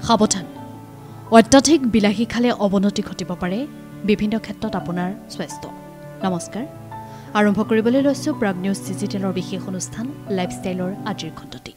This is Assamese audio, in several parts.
সাৱধান অত্যাধিক বিলাহী খালে অৱনতি ঘটিব পাৰে বিভিন্ন ক্ষেত্ৰত আপোনাৰ স্বাস্থ্য নমস্কাৰ আৰম্ভ কৰিবলৈ লৈছো প্ৰাগ নিউজ ডিজিটেলৰ বিশেষ অনুষ্ঠান লাইফষ্টাইলৰ আজিৰ খণ্ডটি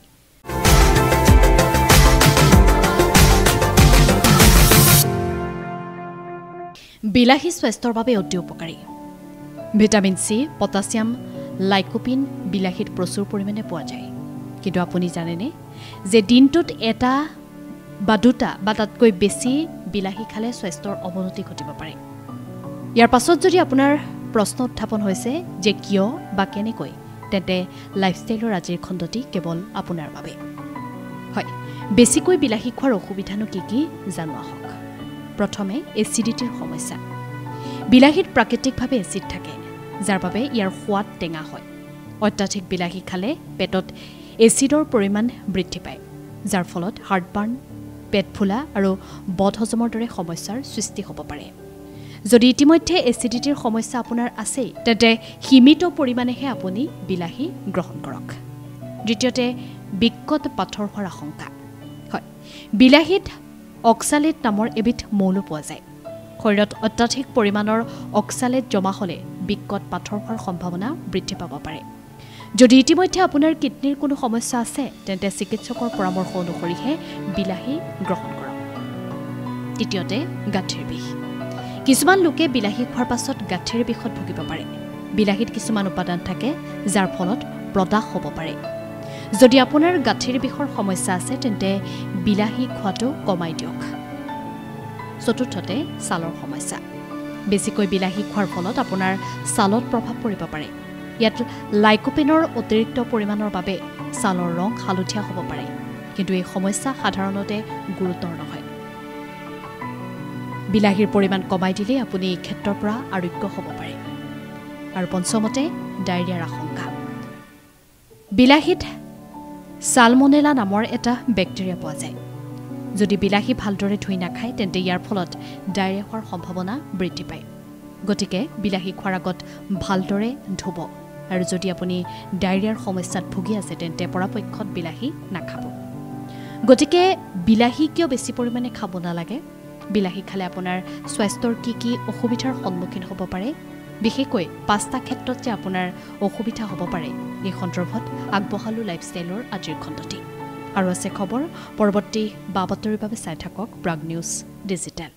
বিলাহী স্বাস্থ্যৰ বাবে অতি উপকাৰী ভিটামিন সি পটাছিয়াম লাইকোপিন বিলাহীত প্ৰচুৰ পৰিমাণে পোৱা যায় কিন্তু আপুনি জানেনে যে দিনটোত এটা বা দুটা বা তাতকৈ বেছি বিলাহী খালে স্বাস্থ্যৰ অৱনতি ঘটিব পাৰে ইয়াৰ পাছত যদি আপোনাৰ প্ৰশ্ন উত্থাপন হৈছে যে কিয় বা কেনেকৈ তেন্তে লাইফষ্টাইলৰ আজিৰ খণ্ডটি কেৱল আপোনাৰ বাবে হয় বেছিকৈ বিলাহী খোৱাৰ অসুবিধানো কি কি জানো আহক প্ৰথমে এচিডিটিৰ সমস্যা বিলাহীত প্ৰাকৃতিকভাৱে এচিড থাকে যাৰ বাবে ইয়াৰ সোৱাদ টেঙা হয় অত্যাধিক বিলাহী খালে পেটত এচিডৰ পৰিমাণ বৃদ্ধি পায় যাৰ ফলত হাৰ্টবাৰ্ণ পেট ফুলা আৰু বদহজমৰ দৰে সমস্যাৰ সৃষ্টি হ'ব পাৰে যদি ইতিমধ্যে এচিডিটিৰ সমস্যা আপোনাৰ আছে তেন্তে সীমিত পৰিমাণেহে আপুনি বিলাহী গ্ৰহণ কৰক দ্বিতীয়তে বিকট পাথৰ হোৱাৰ আশংকা হয় বিলাহীত অক্সালেট নামৰ এবিধ মৌল পোৱা যায় শৰীৰত অত্যাধিক পৰিমাণৰ অক্সালেট জমা হ'লে বিকট পাথৰ হোৱাৰ সম্ভাৱনা বৃদ্ধি পাব পাৰে যদি ইতিমধ্যে আপোনাৰ কিডনিৰ কোনো সমস্যা আছে তেন্তে চিকিৎসকৰ পৰামৰ্শ অনুসৰিহে বিলাহী গ্ৰহণ কৰক তৃতীয়তে গাঁঠিৰ বিষ কিছুমান লোকে বিলাহী খোৱাৰ পাছত গাঁঠিৰ বিষত ভুগিব পাৰে বিলাহীত কিছুমান উপাদান থাকে যাৰ ফলত প্ৰদাহ হ'ব পাৰে যদি আপোনাৰ গাঁঠিৰ বিষৰ সমস্যা আছে তেন্তে বিলাহী খোৱাটো কমাই দিয়ক চতুৰ্থতে ছালৰ সমস্যা বেছিকৈ বিলাহী খোৱাৰ ফলত আপোনাৰ ছালত প্ৰভাৱ পৰিব পাৰে ইয়াত লাইকোপিনৰ অতিৰিক্ত পৰিমাণৰ বাবে ছালৰ ৰং হালধীয়া হ'ব পাৰে কিন্তু এই সমস্যা সাধাৰণতে গুৰুতৰ নহয় বিলাহীৰ পৰিমাণ কমাই দিলে আপুনি এই ক্ষেত্ৰৰ পৰা আৰোগ্য হ'ব পাৰে আৰু পঞ্চমতে ডায়েৰিয়াৰ আশংকা বিলাহীত সালমনেলা নামৰ এটা বেক্টেৰিয়া পোৱা যায় যদি বিলাহী ভালদৰে ধুই নাখায় তেন্তে ইয়াৰ ফলত ডায়েৰিয়া হোৱাৰ সম্ভাৱনা বৃদ্ধি পায় গতিকে বিলাহী খোৱাৰ আগত ভালদৰে ধুব আৰু যদি আপুনি ডায়েৰিয়াৰ সমস্যাত ভুগি আছে তেন্তে পৰাপক্ষত বিলাহী নাখাব গতিকে বিলাহী কিয় বেছি পৰিমাণে খাব নালাগে বিলাহী খালে আপোনাৰ স্বাস্থ্যৰ কি কি অসুবিধাৰ সন্মুখীন হ'ব পাৰে বিশেষকৈ পাঁচটা ক্ষেত্ৰত যে আপোনাৰ অসুবিধা হ'ব পাৰে এই সন্দৰ্ভত আগবঢ়ালো লাইফষ্টাইলৰ আজিৰ খণ্ডটি আৰু আছে খবৰ পৰৱৰ্তী বাতৰিৰ বাবে চাই থাকক প্ৰাগ নিউজ ডিজিটেল